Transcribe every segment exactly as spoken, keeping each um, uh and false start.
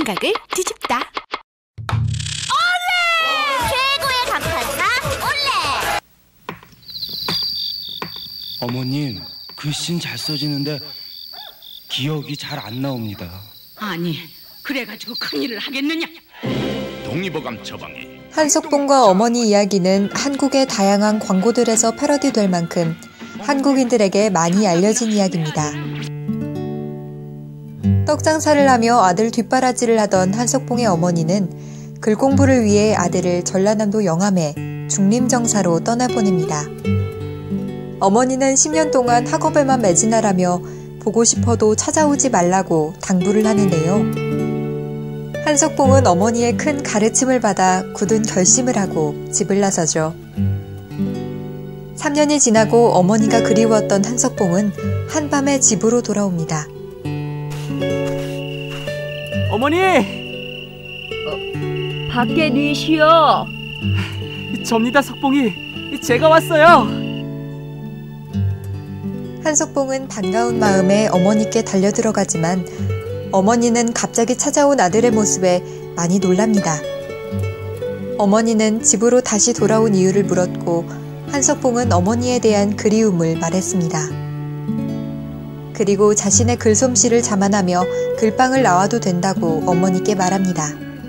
생각을 뒤집다. 올레! 최고의 감탄사 올레! 어머님, 글씨는 잘 써지는데 기억이 잘 안 나옵니다. 아니, 그래가지고 큰일을 하겠느냐? 동의보감 처방에 한석봉과 어머니 이야기는 한국의 다양한 광고들에서 패러디될 만큼 한국인들에게 많이 알려진 이야기입니다. 떡장사를 하며 아들 뒷바라지를 하던 한석봉의 어머니는 글 공부를 위해 아들을 전라남도 영암에 중림정사로 떠나보냅니다. 어머니는 십 년 동안 학업에만 매진하라며 보고 싶어도 찾아오지 말라고 당부를 하는데요. 한석봉은 어머니의 큰 가르침을 받아 굳은 결심을 하고 집을 나서죠. 삼 년이 지나고 어머니가 그리웠던 한석봉은 한밤에 집으로 돌아옵니다. 어머니! 어, 밖에 뉘시오. 접니다, 석봉이. 제가 왔어요. 한석봉은 반가운 마음에 어머니께 달려들어가지만 어머니는 갑자기 찾아온 아들의 모습에 많이 놀랍니다. 어머니는 집으로 다시 돌아온 이유를 물었고 한석봉은 어머니에 대한 그리움을 말했습니다. 그리고 자신의 글솜씨를 자만하며 글방을 나와도 된다고 어머니께 말합니다.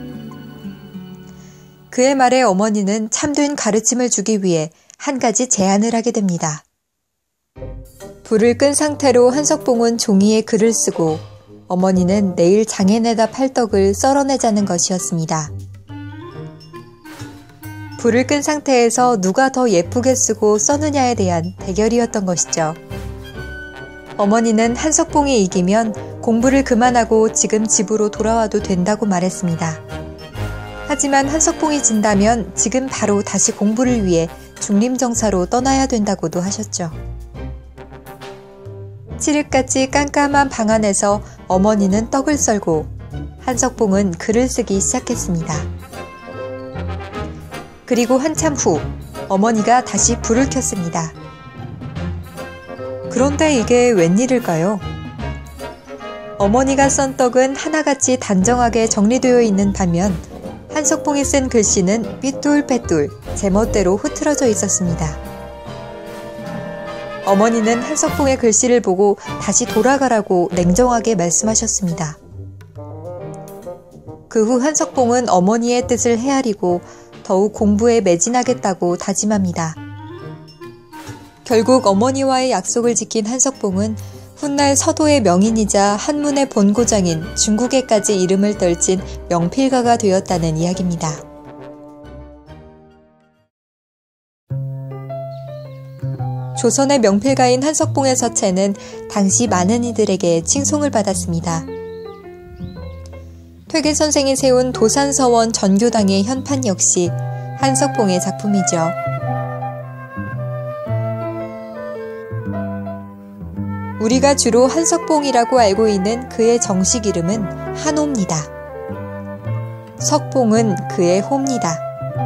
그의 말에 어머니는 참된 가르침을 주기 위해 한 가지 제안을 하게 됩니다. 불을 끈 상태로 한석봉은 종이에 글을 쓰고 어머니는 내일 장에내다 팔 떡을 썰어내자는 것이었습니다. 불을 끈 상태에서 누가 더 예쁘게 쓰고 써느냐에 대한 대결이었던 것이죠. 어머니는 한석봉이 이기면 공부를 그만하고 지금 집으로 돌아와도 된다고 말했습니다. 하지만 한석봉이 진다면 지금 바로 다시 공부를 위해 중림정사로 떠나야 된다고도 하셨죠. 칠흑같이 깜깜한 방 안에서 어머니는 떡을 썰고 한석봉은 글을 쓰기 시작했습니다. 그리고 한참 후 어머니가 다시 불을 켰습니다. 그런데 이게 웬일일까요? 어머니가 썬 떡은 하나같이 단정하게 정리되어 있는 반면 한석봉이 쓴 글씨는 삐뚤빼뚤 제멋대로 흐트러져 있었습니다. 어머니는 한석봉의 글씨를 보고 다시 돌아가라고 냉정하게 말씀하셨습니다. 그 후 한석봉은 어머니의 뜻을 헤아리고 더욱 공부에 매진하겠다고 다짐합니다. 결국 어머니와의 약속을 지킨 한석봉은 훗날 서도의 명인이자 한문의 본고장인 중국에까지 이름을 떨친 명필가가 되었다는 이야기입니다. 조선의 명필가인 한석봉의 서체는 당시 많은 이들에게 칭송을 받았습니다. 퇴계 선생이 세운 도산서원 전교당의 현판 역시 한석봉의 작품이죠. 우리가 주로 한석봉이라고 알고 있는 그의 정식 이름은 한호입니다. 석봉은 그의 호입니다.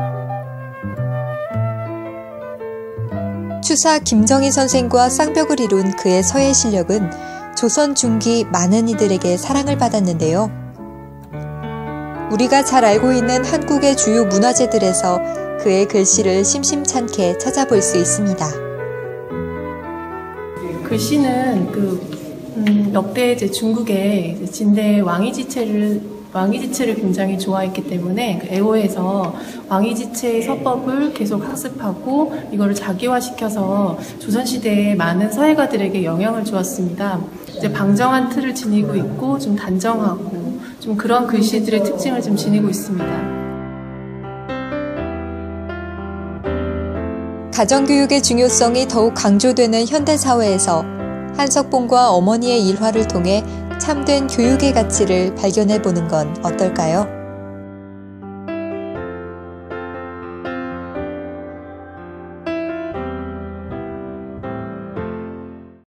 추사 김정희 선생과 쌍벽을 이룬 그의 서예 실력은 조선 중기 많은 이들에게 사랑을 받았는데요. 우리가 잘 알고 있는 한국의 주요 문화재들에서 그의 글씨를 심심찮게 찾아볼 수 있습니다. 글씨는 그 음, 역대 이제 중국의 이제 진대 왕이지체를 왕이지체를 굉장히 좋아했기 때문에 그 애호에서 왕이지체의 서법을 계속 학습하고 이거를 자기화시켜서 조선시대의 많은 서예가들에게 영향을 주었습니다. 이제 방정한 틀을 지니고 있고 좀 단정하고 좀 그런 글씨들의 특징을 좀 지니고 있습니다. 가정교육의 중요성이 더욱 강조되는 현대사회에서 한석봉과 어머니의 일화를 통해 참된 교육의 가치를 발견해보는 건 어떨까요?